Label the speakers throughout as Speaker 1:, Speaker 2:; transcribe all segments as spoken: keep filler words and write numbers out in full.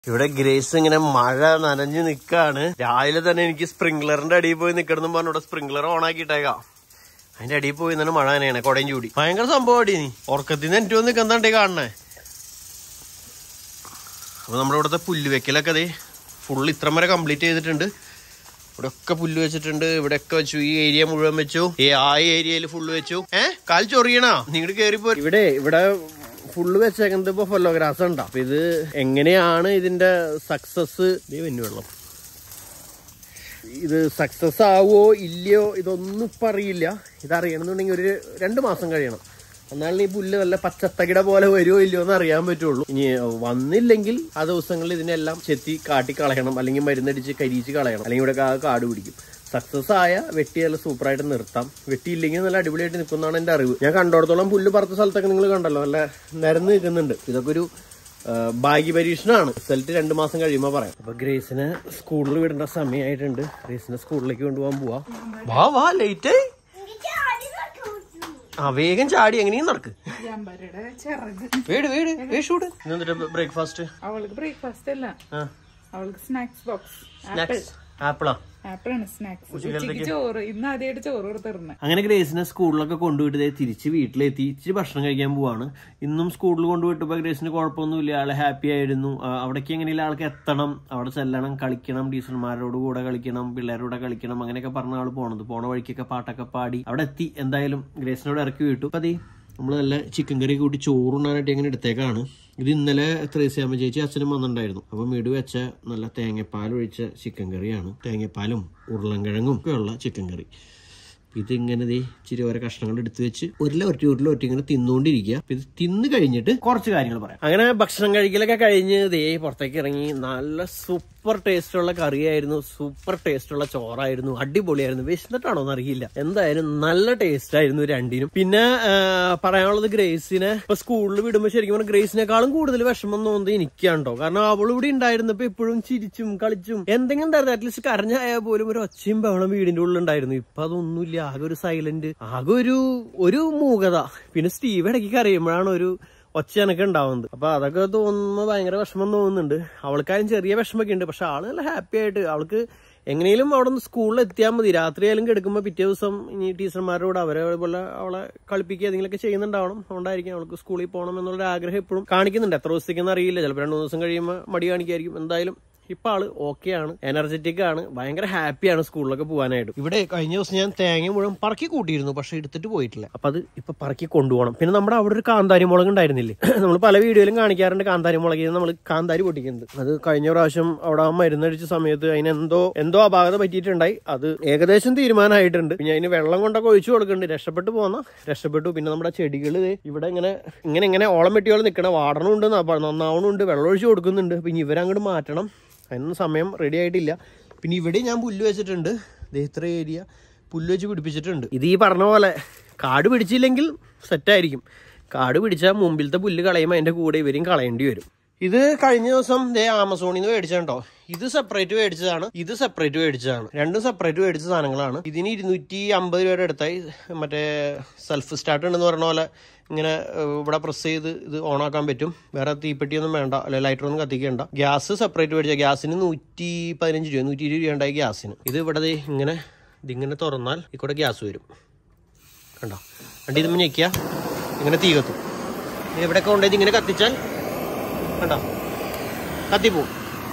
Speaker 1: ഇവിടെ ഗ്രേസ് ഇങ്ങനെ മഴ നനഞ്ഞു നിക്കാണ്. രാവിലെ തന്നെ എനിക്ക് സ്പ്രിംഗ്ലറിന്റെ അടിയിൽ പോയി നിക്കണം പറഞ്ഞു ഇവിടെ സ്പ്രിംഗ്ലർ ഓൺ ആക്കിയിട്ടേക്കാം. അതിന്റെ അടിയിൽ പോയി തന്നെ മഴ തന്നെയാണ്, കൊടയും ചൂടി. ഭയങ്കര സംഭവം അടി. നീ ഉറക്കത്തിന് എനിക്ക് വന്ന് നിൽക്കുന്നേ കാണണേ. അപ്പൊ നമ്മുടെ ഇവിടുത്തെ പുല്ല് വെക്കലൊക്കെ അതെ ഫുൾ ഇത്ര വരെ കംപ്ലീറ്റ് ചെയ്തിട്ടുണ്ട്. ഇവിടെ ഒക്കെ പുല്ല് വെച്ചിട്ടുണ്ട്, ഇവിടെ ഒക്കെ വെച്ചു, ഈ ഏരിയ മുഴുവൻ വെച്ചു, ഈ ആ ഏരിയയിൽ ഫുള്ള് വെച്ചു. ഏഹ് കാൽ ചൊറിയണാ നിങ്ങട് കേറിപ്പോ. ഇവിടെ ഇവിടെ ഫുള്ള് വെച്ചേക്കുന്നത് ഇപ്പൊ ഫെല്ലോ ഗ്രാസ് ഉണ്ടോ. അപ്പൊ ഇത് എങ്ങനെയാണ് ഇതിന്റെ സക്സസ് വെള്ളം ഇത് സക്സസ് ആവോ ഇല്ലയോ ഇതൊന്നും ഇപ്പൊ അറിയില്ല. ഇതറിയണമെന്നുണ്ടെങ്കിൽ ഒരു രണ്ടു മാസം കഴിയണം, എന്നാലും ഈ പുല്ല് വല്ല പച്ചത്തകിട പോലെ വരുമോ ഇല്ലയോ എന്ന് അറിയാൻ പറ്റുള്ളൂ. ഇനി വന്നില്ലെങ്കിൽ ആ ദിവസങ്ങളിൽ ഇതിനെല്ലാം ചെത്തി കാട്ടി കളയണം, അല്ലെങ്കിൽ മരുന്നടിച്ച് കരിയിച്ച് കളയണം, അല്ലെങ്കിൽ ഇവിടെ കാട് പിടിക്കും. സക്സസ് ആയ വെട്ടി നല്ല സൂപ്പറായിട്ട് നിർത്താം, വെട്ടിയില്ലെങ്കിൽ നല്ല അടിപൊളിയായിട്ട് നിൽക്കുന്നതാണ് എന്റെ അറിവ്. ഞാൻ കണ്ടോടത്തോളം പുല്ല് പറത്ത സ്ഥലത്തൊക്കെ നിങ്ങൾ കണ്ടല്ലോ നല്ല നിരന്ന് നിൽക്കുന്നുണ്ട്. ഇതൊക്കെ ഒരു ഭാഗ്യ പരീക്ഷണമാണ്. റിസൾട്ട് രണ്ടു മാസം കഴിയുമ്പോൾ പറയാം. അപ്പൊ ഗ്രേസിനെ സ്കൂളിൽ വിടേണ്ട സമയമായിട്ടുണ്ട്. ഗ്രേസിനെ സ്കൂളിലേക്ക് കൊണ്ടുപോകാൻ പോവാ. വാ വാ ലേറ്റ് ആ വേഗം ചാടി എങ്ങനെയും നടക്ക്. വീട് വീട് വേഷൂട്. ബ്രേക്ക്ഫാസ്റ്റ്
Speaker 2: അവൾക്ക് ബ്രേക്ക്ഫാസ്റ്റ് അല്ല, അവൾക്ക് സ്നാക്സ് ബോക്സ്.
Speaker 1: സ്നാക്സ് ആപ്പിളാ
Speaker 2: ആപ്പിളാണ് സ്നാക്സ്. ചോറ് ഇന്ന് ആദ്യമായിട്ട് ചോറ് കൊടുത്തിരുന്നത്.
Speaker 1: അങ്ങനെ ഗ്രേസിനെ സ്കൂളിലൊക്കെ കൊണ്ടുപോയിട്ട് തിരിച്ച് വീട്ടിലെത്തി ഇച്ചിരി ഭക്ഷണം കഴിക്കാൻ പോവാണ്. ഇന്നും സ്കൂളിൽ കൊണ്ടുപോയിട്ടപ്പോ ഗ്രേസിന് കുഴപ്പമൊന്നുമില്ല, ആളെ ഹാപ്പി ആയിരുന്നു. അവിടേക്ക് എങ്ങനെയുള്ള ആൾക്ക് എത്തണം, അവിടെ ചെല്ലണം, കളിക്കണം, ടീച്ചർമാരോട് കൂടെ കളിക്കണം, പിള്ളേരോടെ കളിക്കണം, അങ്ങനെയൊക്കെ പറഞ്ഞ ആള് പോണത്. പോണ വഴിക്കൊക്കെ പാട്ടൊക്കെ പാടി അവിടെ എത്തി. എന്തായാലും ഗ്രേസിനോട് ഇറക്കി വിട്ടു. അപ്പൊ അതേ നമ്മള് നല്ല ചിക്കൻ കറി കൂട്ടി ചോറുണ്ണാനായിട്ട് ഇങ്ങനെ എടുത്തേക്കാണ്. ഇത് ഇന്നലെ ത്രേസ്യാമ്മ ചേച്ചി അച്ഛനും വന്നിട്ടുണ്ടായിരുന്നു. അപ്പൊ വീട് വെച്ച നല്ല തേങ്ങപ്പാൽ ഒഴിച്ച ചിക്കൻ കറിയാണ്. തേങ്ങപ്പാലും ഉരുളൻകിഴങ്ങും ഒക്കെ ഉള്ള ചിക്കൻ കറി. ഇതിങ്ങനെ ദേ ഇച്ചിരി ഓരോ കഷ്ണങ്ങൾ എടുത്തു വെച്ച് ഒരില ഒറ്റ ഉരുള ഒറ്റ ഇങ്ങനെ തിന്നുകൊണ്ടിരിക്കുക. ഇത് തിന്ന് കഴിഞ്ഞിട്ട് കുറച്ച് കാര്യങ്ങൾ പറയാം. അങ്ങനെ ഭക്ഷണം കഴിക്കലൊക്കെ കഴിഞ്ഞ് ദേ പുറത്തേക്ക് ഇറങ്ങി. നല്ല സൂപ്പർ ടേസ്റ്റ് ഉള്ള കറിയായിരുന്നു, സൂപ്പർ ടേസ്റ്റ് ഉള്ള ചോറായിരുന്നു, അടിപൊളിയായിരുന്നു. വിശന്നിട്ടാണോ എന്ന് അറിയില്ല, എന്തായാലും നല്ല ടേസ്റ്റ് ആയിരുന്നു രണ്ടിനും. പിന്നെ പറയാനുള്ളത് ഗ്രേസിനെ ഇപ്പൊ സ്കൂളിൽ വിടുമ്പോ ശരിക്കും പറഞ്ഞാൽ ഗ്രേസിനേക്കാളും കൂടുതൽ വിഷമം തോന്നുന്നത് എനിക്കാണ്ടോ. കാരണം അവളിവിടെ ഉണ്ടായിരുന്നപ്പോ എപ്പോഴും ചിരിച്ചും കളിച്ചും എന്തെങ്കിലും ഉണ്ടായിരുന്നു. അറ്റ്ലീസ്റ്റ് കരഞ്ഞായാൽ പോലും ഒരു ഒച്ചയും ബഹളം വീടിന്റെ ഉള്ളിൽ ഉണ്ടായിരുന്നു. ഇപ്പൊ അതൊന്നുമില്ല, ആകെ ഒരു സൈലന്റ്, ആകെ ഒരു ഒരു മൂകത. പിന്നെ സ്റ്റീവ് ഇടയ്ക്ക് കരയുമ്പോഴാണ് ഒരു ഒച്ചയൊക്കെ ഉണ്ടാവുന്നത്. അപ്പൊ അതൊക്കെ തോന്നുമ്പോ ഭയങ്കര വിഷമം തോന്നുന്നുണ്ട്. അവൾക്കാരും ചെറിയ വിഷമൊക്കെ ഉണ്ട്, പക്ഷെ ആള് നല്ല ഹാപ്പി ആയിട്ട് അവൾക്ക് എങ്ങനെയും അവിടെ നിന്ന് സ്കൂളിൽ എത്തിയാൽ മതി. രാത്രി ആയാലും കിടക്കുമ്പോൾ പിറ്റേ ദിവസം ഇനി ടീച്ചർമാരോട് അവരെ പോലെ അവളെ കളിപ്പിക്കുക എന്തെങ്കിലുമൊക്കെ ചെയ്യുന്നുണ്ടാവണം. അതുകൊണ്ടായിരിക്കും അവൾക്ക് സ്കൂളിൽ പോകണം എന്നുള്ള ആഗ്രഹം എപ്പോഴും കാണിക്കുന്നുണ്ട്. എത്ര ദിവസത്തേക്കെന്ന് അറിയില്ല, ചിലപ്പോൾ രണ്ടു ദിവസം കഴിയുമ്പോൾ മടി കാണിക്കായിരിക്കും. എന്തായാലും ഇപ്പൊ ആള് ഓക്കെ ആണ്, എനർജറ്റിക് ആണ്, ഭയങ്കര ഹാപ്പിയാണ് സ്കൂളിലൊക്കെ പോകാനായിട്ട്. ഇവിടെ കഴിഞ്ഞ ദിവസം ഞാൻ തേങ്ങ മുഴുവൻ പറക്കി കൂട്ടിയിരുന്നു, പക്ഷെ എടുത്തിട്ട് പോയിട്ടില്ല. അപ്പൊ അത് ഇപ്പൊ പറക്കി കൊണ്ടുപോകണം. പിന്നെ നമ്മുടെ അവിടെ ഒരു കാന്താരി മുളക് ഉണ്ടായിരുന്നില്ലേ, നമ്മൾ പല വീഡിയോയിലും കാണിക്കാറുണ്ട് കാന്താരി മുളക് നമ്മൾ കാന്താരി പൊട്ടിക്കുന്നത്. അത് കഴിഞ്ഞ പ്രാവശ്യം അവിടെ മരുന്നടിച്ച സമയത്ത് അതിന് എന്തോ എന്തോ അപാകത പറ്റിയിട്ടുണ്ടായി. അത് ഏകദേശം തീരുമാനമായിട്ടുണ്ട്. പിന്നെ അതിന് വെള്ളം കൊണ്ടൊക്കെ ഒഴിച്ചു കൊടുക്കുന്നുണ്ട്. രക്ഷപ്പെട്ടു പോന്ന രക്ഷപ്പെട്ടു. പിന്നെ നമ്മുടെ ചെടികൾ ഇവിടെ ഇങ്ങനെ ഇങ്ങനെ ഇങ്ങനെ ഓളം വെട്ടിയോളം നിൽക്കണം, വാടണമുണ്ട്, നന്നാവണമുണ്ട്, വെള്ളം ഒഴിച്ചു കൊടുക്കുന്നുണ്ട്. പിന്നെ ഇവരങ്ങോട്ട് മാറ്റണം, അതിനൊന്നും സമയം റെഡി ആയിട്ടില്ല. പിന്നെ ഇവിടെ ഞാൻ പുല്ല് വെച്ചിട്ടുണ്ട്, ഇത്ര ഏരിയ പുല്ല് വെച്ച് പിടിപ്പിച്ചിട്ടുണ്ട്. ഇത് ഈ പറഞ്ഞ പോലെ കാട് പിടിച്ചില്ലെങ്കിൽ സെറ്റായിരിക്കും. കാട് പിടിച്ചാൽ മുമ്പിലത്തെ പുല്ല് കളയുമ്പോൾ അതിന്റെ കൂടെ ഇവരും കളയേണ്ടി വരും. ഇത് കഴിഞ്ഞ ദിവസം ദേ ആമസോണിൽ നിന്ന് മേടിച്ചോ. ഇത് സെപ്പറേറ്റ് മേടിച്ചതാണ്, ഇത് സെപ്പറേറ്റ് മേടിച്ചതാണ്. രണ്ടും സെപ്പറേറ്റ് മേടിച്ച സാധനങ്ങളാണ്. ഇതിന് ഇരുന്നൂറ്റി അമ്പത് രൂപയുടെ അടുത്തായി. മറ്റേ സെൽഫ് സ്റ്റാർട്ട് ഉണ്ടെന്ന് പറഞ്ഞ പോലെ ഇങ്ങനെ ഇവിടെ പ്രസ് ചെയ്ത് ഇത് ഓണാക്കാൻ പറ്റും. വേറെ തീപ്പെട്ടിയൊന്നും വേണ്ട, അല്ലെ ലൈറ്ററൊന്നും കത്തിക്കേണ്ട. ഗ്യാസ് സെപ്പറേറ്റ് മേടിച്ച ഗ്യാസിന് നൂറ്റി പതിനഞ്ച് രൂപ നൂറ്റി ഇരുപത് രൂപ ഉണ്ടായി ഗ്യാസിന്. ഇത് ഇവിടെ ഇങ്ങനെ ഇതിങ്ങനെ തുറന്നാൽ ഇക്കൂടെ ഗ്യാസ് വരും, കണ്ടോ. വണ്ടി ഇത് ഞെക്കിയ ഇങ്ങനെ തീ കത്തും. എവിടെയൊക്കെ കൊണ്ടുപോയി ഇങ്ങനെ കത്തിച്ചാൽ കണ്ടോ കത്തിപ്പോവും.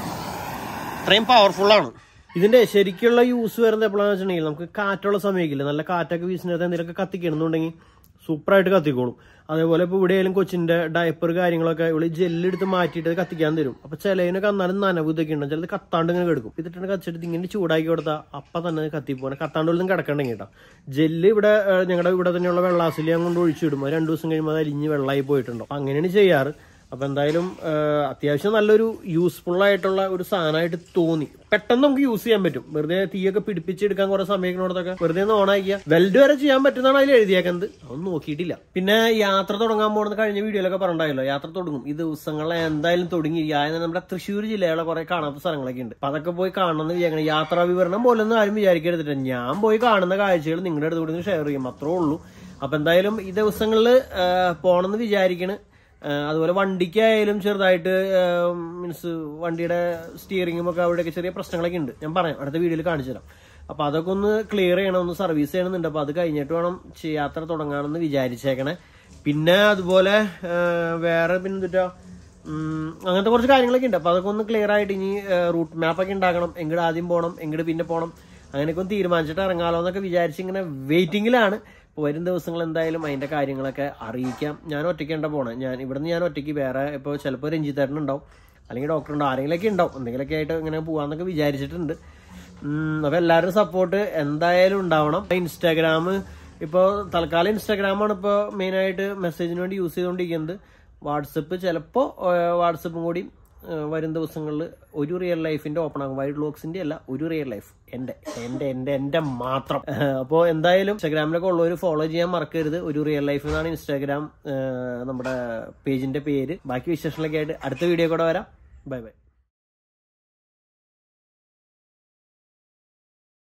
Speaker 1: അത്രയും പവർഫുള്ളാണ്. ഇതിന്റെ ശരിക്കുള്ള യൂസ് വരുന്നത് എപ്പോഴാണെന്ന് വെച്ചിട്ടുണ്ടെങ്കിൽ നമുക്ക് കാറ്റുള്ള സമയമില്ല, നല്ല കാറ്റൊക്കെ വീശിനകത്ത് എന്തെങ്കിലുമൊക്കെ കത്തിക്കണമെന്നുണ്ടെങ്കിൽ സൂപ്പറായിട്ട് കത്തിക്കോളും. അതേപോലെ ഇപ്പോൾ ഇവിടെയായാലും കൊച്ചിന്റെ ഡയപ്പർ കാര്യങ്ങളൊക്കെ ഇവിടെ ജെല്ലെടുത്ത് മാറ്റിയിട്ട് കത്തിക്കാൻ തരും. അപ്പൊ ചിലതിനൊക്കെ എന്നാലും നനവ് ഇതൊക്കെ ഉണ്ടാവും, ചിലത് കത്താണ്ട് ഇങ്ങനെ കിടക്കും. ഇതിട്ട് കത്തിച്ചിട്ട് ഇങ്ങനെ ചൂടാക്കി കൊടുത്താൽ അപ്പം തന്നെ കത്തിപ്പോനെ, കത്താണ്ടൊന്നും കിടക്കണ്ടെങ്കിൽ കേട്ടോ. ജെല്ല് ഇവിടെ ഞങ്ങളുടെ ഇവിടെ തന്നെയുള്ള വെള്ളാസിൽ ഞാൻ കൊണ്ട് ഒഴിച്ചിടും. അത് രണ്ടു ദിവസം കഴിയുമ്പോൾ അത് അലിഞ്ഞ് വെള്ളമായി പോയിട്ടുണ്ടോ. അപ്പൊ അങ്ങനെയാണ് ചെയ്യാറ്. അപ്പൊ എന്തായാലും അത്യാവശ്യം നല്ലൊരു യൂസ്ഫുൾ ആയിട്ടുള്ള ഒരു സാധനമായിട്ട് തോന്നി. പെട്ടെന്ന് നമുക്ക് യൂസ് ചെയ്യാൻ പറ്റും. വെറുതെ തീയൊക്കെ പിടിപ്പിച്ചെടുക്കാൻ കുറെ സമയത്തിനോടൊക്കെ വെറുതെ ഒന്ന് ഓണാക്കിയ വെൽഡ് വരെ ചെയ്യാൻ പറ്റുന്നതാണ് അതിൽ എഴുതിയേക്കുന്നത്. അതൊന്നും നോക്കിയിട്ടില്ല. പിന്നെ യാത്ര തുടങ്ങാൻ പോകുന്നത് കഴിഞ്ഞ വീഡിയോയിലൊക്കെ പറഞ്ഞിട്ടുണ്ടായല്ലോ, യാത്ര തുടങ്ങും ഈ ദിവസങ്ങളെ എന്തായാലും തുടങ്ങി. അതായത് നമ്മുടെ തൃശ്ശൂർ ജില്ലയിലെ കുറെ കാണാത്ത സ്ഥലങ്ങളൊക്കെ ഉണ്ട്. അപ്പൊ അതൊക്കെ പോയി കാണണമെന്ന് വിചാരിക്കണം. യാത്രാ വിവരണം പോലെ ഒന്നും ആരും വിചാരിക്കരുതിട്ട്, ഞാൻ പോയി കാണുന്ന കാഴ്ചകൾ നിങ്ങളുടെ അടുത്ത് കൂടി ഷെയർ ചെയ്യും, അത്രേ ഉള്ളൂ. അപ്പൊ എന്തായാലും ഈ ദിവസങ്ങളിൽ പോകണമെന്ന് വിചാരിക്കണ്. അതുപോലെ വണ്ടിക്കായാലും ചെറുതായിട്ട് മീൻസ് വണ്ടിയുടെ സ്റ്റിയറിംഗും ഒക്കെ അവിടെയൊക്കെ ചെറിയ പ്രശ്നങ്ങളൊക്കെ ഉണ്ട്. ഞാൻ പറയാം, അടുത്ത വീഡിയോയിൽ കാണിച്ചു തരാം. അപ്പൊ അതൊക്കെ ഒന്ന് ക്ലിയർ ചെയ്യണം, ഒന്ന് സർവീസ് ചെയ്യണമെന്നുണ്ട്. അപ്പൊ അത് കഴിഞ്ഞിട്ട് വേണം യാത്ര തുടങ്ങാമെന്ന് വിചാരിച്ചേക്കണേ. പിന്നെ അതുപോലെ വേറെ പിന്നെന്തിട്ടാ അങ്ങനത്തെ കുറച്ച് കാര്യങ്ങളൊക്കെ ഉണ്ട്. അപ്പൊ അതൊക്കെ ഒന്ന് ക്ലിയർ ആയിട്ട് ഇനി റൂട്ട് മാപ്പൊക്കെ ഉണ്ടാക്കണം, എങ്ങോട്ട് ആദ്യം പോകണം, എങ്ങോട്ട് പിന്നെ പോകണം, അങ്ങനെയൊക്കെ ഒന്ന് തീരുമാനിച്ചിട്ട് ഇറങ്ങാലോ എന്നൊക്കെ വിചാരിച്ച് ഇങ്ങനെ വെയിറ്റിംഗിലാണ്. ഇപ്പോൾ വരും ദിവസങ്ങൾ എന്തായാലും അതിന്റെ കാര്യങ്ങളൊക്കെ അറിയിക്കാം. ഞാൻ ഒറ്റയ്ക്കേണ്ട പോണേ, ഞാൻ ഇവിടുന്ന് ഞാൻ ഒറ്റയ്ക്ക്, വേറെ ഇപ്പോൾ ചിലപ്പോൾ രഞ്ജിത്തേട്ടൻ ഉണ്ടാവും, അല്ലെങ്കിൽ ഡോക്ടർ ഉണ്ടാവും, ആരെങ്കിലൊക്കെ ഉണ്ടാവും, എന്തെങ്കിലുമൊക്കെ ആയിട്ട് ഇങ്ങനെ പോകാമെന്നൊക്കെ വിചാരിച്ചിട്ടുണ്ട്. അപ്പൊ എല്ലാവരും സപ്പോർട്ട് എന്തായാലും ഉണ്ടാവണം. ഇൻസ്റ്റാഗ്രാം ഇപ്പോൾ തൽക്കാലം ഇൻസ്റ്റാഗ്രാമാണ് ഇപ്പോൾ മെയിനായിട്ട് മെസ്സേജിന് വേണ്ടി യൂസ് ചെയ്തുകൊണ്ടിരിക്കുന്നത്. വാട്സപ്പ് ചിലപ്പോൾ വാട്സപ്പും കൂടി വരും ദിവസങ്ങളിൽ ഒരു റിയൽ ലൈഫിന്റെ ഓപ്പൺ ആകും. വൈഡ് വ്ലോഗ്സിന്റെ അല്ല, ഒരു റിയൽ ലൈഫ് എന്റെ എന്റെ എന്റെ എന്റെ മാത്രം. അപ്പോൾ എന്തായാലും ഇൻസ്റ്റാഗ്രാമിലൊക്കെ ഉള്ളവർ ഫോളോ ചെയ്യാൻ മറക്കരുത്. ഒരു റിയൽ ലൈഫ് എന്നാണ് ഇൻസ്റ്റാഗ്രാം നമ്മുടെ പേജിന്റെ പേര്. ബാക്കി വിശേഷങ്ങളൊക്കെ ആയിട്ട് അടുത്ത വീഡിയോ കൂടെ വരാം. Bye by.